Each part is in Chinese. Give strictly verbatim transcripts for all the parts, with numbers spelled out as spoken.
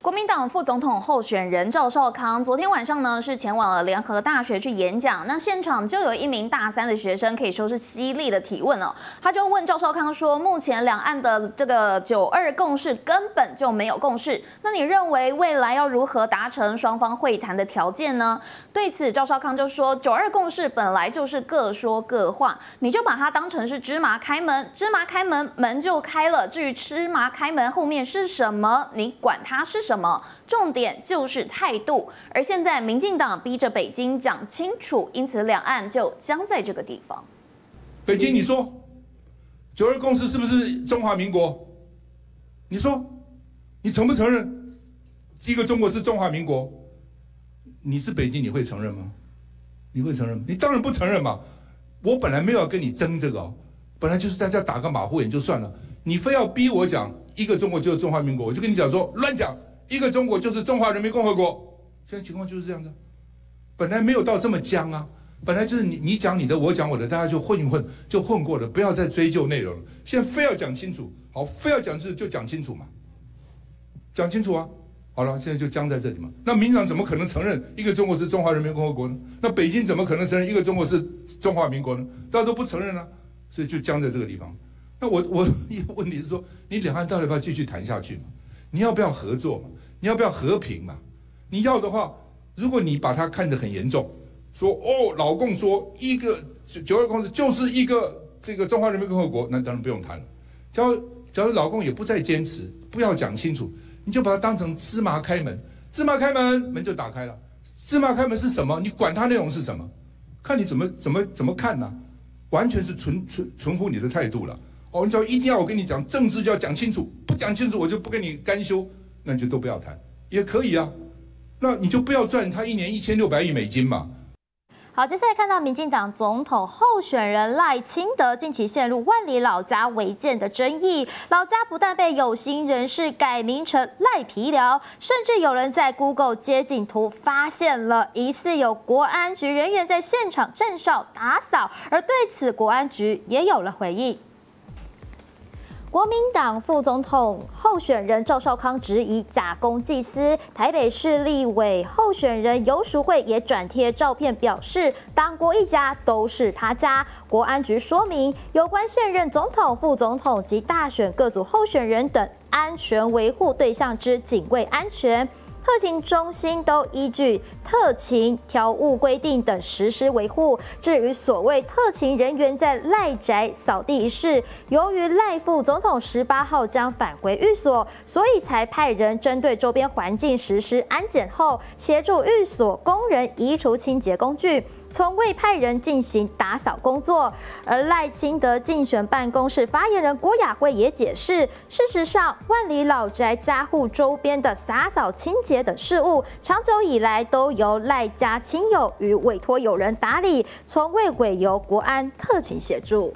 国民党副总统候选人赵少康昨天晚上呢是前往了联合大学去演讲，那现场就有一名大三的学生可以说是犀利的提问哦，他就问赵少康说，目前两岸的这个九二共识根本就没有共识，那你认为未来要如何达成双方会谈的条件呢？对此赵少康就说，九二共识本来就是各说各话，你就把它当成是芝麻开门，芝麻开门门就开了，至于芝麻开门后面是什么，你管它是什么。重点就是态度，而现在民进党逼着北京讲清楚，因此两岸就僵在这个地方。 北京，你说九二共识是不是中华民国？你说，你承不承认一个中国是中华民国？你是北京，你会承认吗？你会承认吗？你当然不承认嘛！我本来没有要跟你争这个哦，本来就是大家打个马虎眼就算了，你非要逼我讲一个中国就是中华民国，我就跟你讲说乱讲。一个中国就是中华人民共和国，现在情况就是这样子。本来没有到这么僵啊，本来就是你你讲你的，我讲我的，大家就混一混，就混过了，不要再追究内容了。现在非要讲清楚，好，非要讲就就讲清楚嘛，讲清楚啊。好了，现在就僵在这里嘛。那民进党怎么可能承认一个中国是中华人民共和国呢？那北京怎么可能承认一个中国是中华民国呢？大家都不承认啊，所以就僵在这个地方。那我我一个问题是说，你两岸到底要不要继续谈下去嘛？你要不要合作嘛？你要不要和平嘛？你要的话，如果你把它看得很严重，说哦，老共说一个九二共识就是一个这个中华人民共和国，那当然不用谈了。假如假如老共也不再坚持，不要讲清楚，你就把它当成芝麻开门，芝麻开门门就打开了。芝麻开门是什么？你管它内容是什么，看你怎么怎么怎么看呢、啊？完全是纯纯纯乎你的态度了。哦，你只要一定要我跟你讲政治就要讲清楚，不讲清楚我就不跟你干休，那你就都不要谈，也可以啊。那你就不要赚他一年一千六百亿美金嘛。 好，接下来看到民进党总统候选人赖清德近期陷入万里老家违建的争议，老家不但被有心人士改名成赖皮寮，甚至有人在 Google 街景图发现了疑似有国安局人员在现场站哨打扫，而对此国安局也有了回应。国民党副总统候选人赵少康质疑假公济私，台北市立委候选人游淑慧也转贴照片表示，党国一家都是他家。国安局说明，有关现任总统、副总统及大选各组候选人等安全维护对象之警卫安全。特勤中心都依据特勤条务规定等实施维护。至于所谓特勤人员在赖宅扫地一事，由于赖副总统十八号将返回寓所，所以才派人针对周边环境实施安检后，协助寓所工人移除清洁工具，从未派人进行打扫工作。而赖清德竞选办公室发言人郭雅慧也解释，事实上万里老宅家户周边的洒扫清洁等事务，长久以来都由赖家亲友与委托友人打理，从未委由国安特勤协助。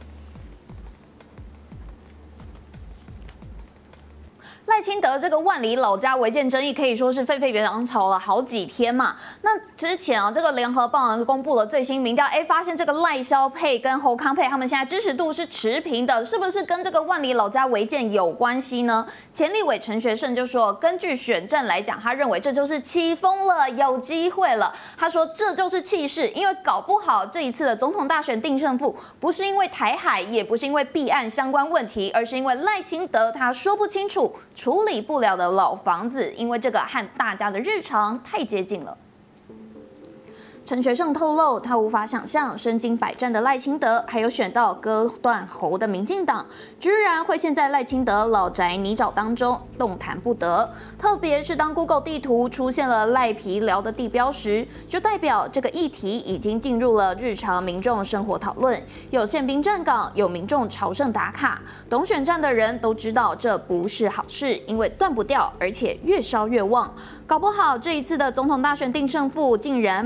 赖清德这个万里老家违建争议可以说是沸沸扬吵了好几天嘛。那之前啊，这个联合报公布了最新民调，哎，发现这个赖萧配跟侯康配他们现在支持度是持平的，是不是跟这个万里老家违建有关系呢？前立委陈学圣就说，根据选战来讲，他认为这就是起风了，有机会了。他说这就是气势，因为搞不好这一次的总统大选定胜负，不是因为台海，也不是因为弊案相关问题，而是因为赖清德他说不清楚。处理不了的老房子，因为这个和大家的日常太接近了。陈学圣透露，他无法想象身经百战的赖清德，还有选到割断喉的民进党，居然会陷在赖清德老宅泥沼当中，动弹不得。特别是当 Google 地图出现了赖皮寮的地标时，就代表这个议题已经进入了日常民众生活讨论。有宪兵站岗，有民众朝圣打卡，懂选战的人都知道这不是好事，因为断不掉，而且越烧越旺。搞不好这一次的总统大选定胜负，竟然不是因为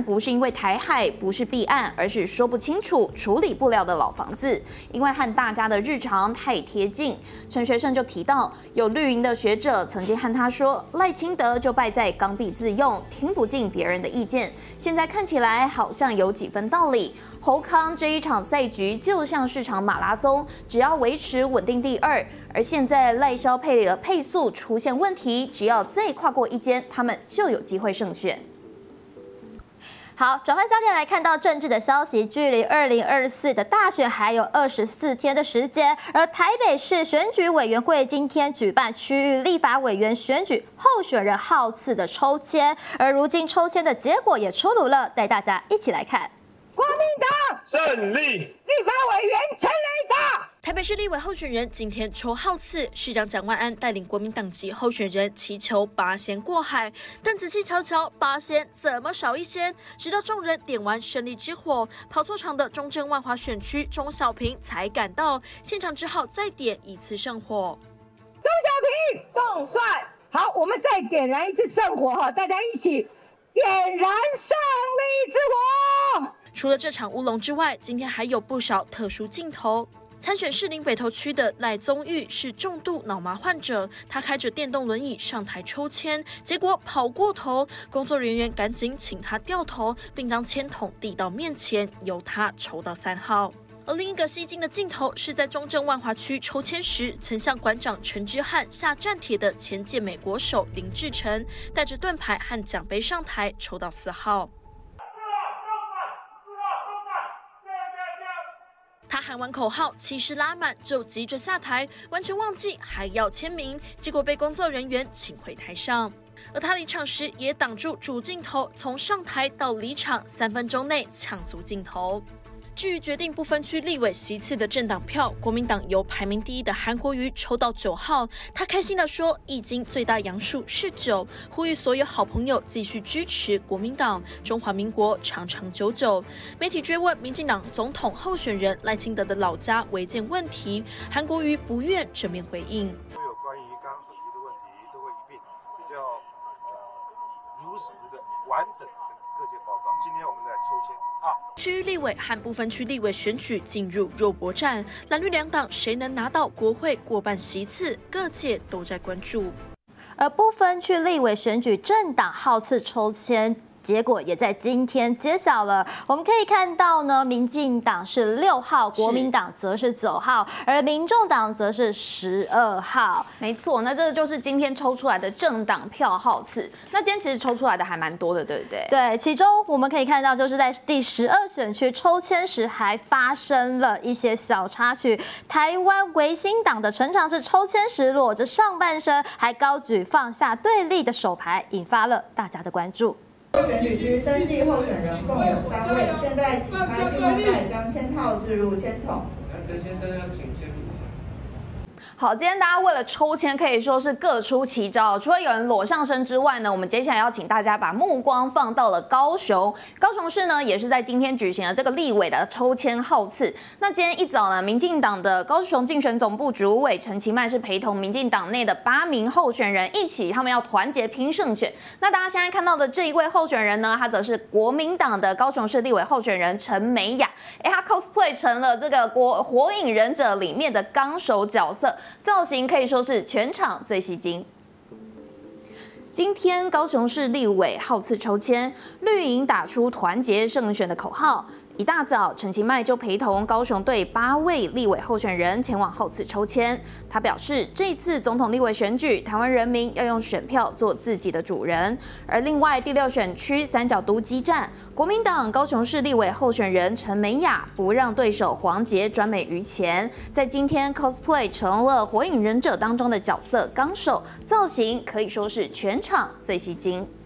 为台海不是弊案，而是说不清楚、处理不了的老房子，因为和大家的日常太贴近。陈学圣就提到，有绿营的学者曾经和他说，赖清德就败在刚愎自用，听不进别人的意见。现在看起来好像有几分道理。侯康这一场赛局就像是场马拉松，只要维持稳定第二。而现在赖萧配的配速出现问题，只要再跨过一间，他们就有机会胜选。 好，转换焦点来看到政治的消息，距离二零二四的大选还有二十四天的时间，而台北市选举委员会今天举办区域立法委员选举候选人号次的抽签，而如今抽签的结果也出炉了，带大家一起来看。 国民党胜利，立法委员陈雷达。 台北市立委候选人今天抽号次，市长蒋万安带领国民党籍候选人祈求八仙过海，但仔细瞧瞧，八仙怎么少一仙？直到众人点完胜利之火，跑错场的中正万华选区钟小平才赶到，现场只好再点一次圣火。 钟小平动算，好，我们再点燃一次圣火哈，大家一起点燃胜利之火。 除了这场乌龙之外，今天还有不少特殊镜头。参选士林北投区的赖宗玉是重度脑麻患者，他开着电动轮椅上台抽签，结果跑过头，工作人员赶紧请他掉头，并将签筒递到面前，由他抽到三号。而另一个吸睛的镜头是在中正万华区抽签时，曾向馆长陈之汉下战帖的前健美国手林志成，带着盾牌和奖杯上台，抽到四号。他喊完口号，气势拉满，就急着下台，完全忘记还要签名，结果被工作人员请回台上。而他离场时也挡住主镜头，从上台到离场三分钟内抢足镜头。至于决定不分区立委席次的政党票，国民党由排名第一的韩国瑜抽到九号，他开心地说，易经最大阳数是九，呼吁所有好朋友继续支持国民党，中华民国长长久久。媒体追问民进党总统候选人赖清德的老家违建问题，韩国瑜不愿正面回应。 所有关于刚刚所提的问题，都会一并比较呃如实的、完整的各界报告。今天我们来抽签啊。 区域立委和不分区立委选举进入肉搏战，蓝绿两党谁能拿到国会过半席次，各界都在关注。 而不分区立委选举政党号次抽签结果也在今天揭晓了。我们可以看到呢，民进党是六号，国民党则是九号，而民众党则是十二号。 没错，那这就是今天抽出来的政党票号次。那今天其实抽出来的还蛮多的，对不对？ 对，其中我们可以看到，就是在第十二选区抽签时，还发生了一些小插曲。台湾维新党的陈长是抽签时裸着上半身，还高举放下对立的手牌，引发了大家的关注。 选举区登记候选人共有三位，现在请开信用袋将签套置入签筒。 陈先生要请签名一下。 好，今天大家为了抽签可以说是各出奇招，除了有人裸上身之外呢，我们接下来要请大家把目光放到了高雄。高雄市呢也是在今天举行了这个立委的抽签号次。那今天一早呢，民进党的高雄竞选总部主委陈其迈是陪同民进党内的八名候选人一起，他们要团结拼胜选。那大家现在看到的这一位候选人呢，他则是国民党的高雄市立委候选人陈美雅，哎，他 cosplay 成了这个国火影忍者里面的纲手角色。造型可以说是全场最吸睛。今天高雄市立委号次抽签，绿营打出团结胜选的口号。一大早，陈其迈就陪同高雄队八位立委候选人前往号次抽签。他表示，这次总统立委选举，台湾人民要用选票做自己的主人。而另外第六选区三角都激战，国民党高雄市立委候选人陈美雅不让对手黄捷专美于前，在今天 cosplay 成了火影忍者当中的角色纲手，造型可以说是全场最吸睛。